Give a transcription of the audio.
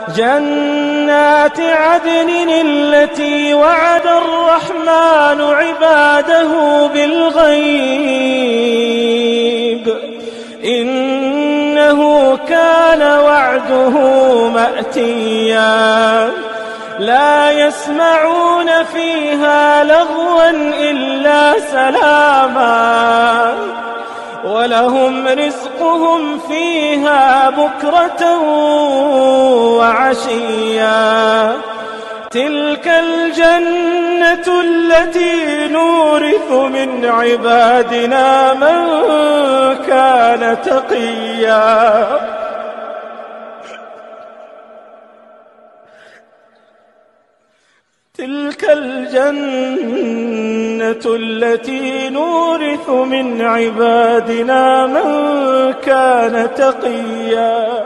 جنات عدن التي وعد الرحمن عباده بالغيب إنه كان وعده مأتيا لا يسمعون فيها لغوا إلا سلاما ولهم رزقهم فيها بكرة وعشيا تلك الجنة التي نورث من عبادنا من كان تقيا تلك الجنة التي نورث من عبادنا من كان تقيا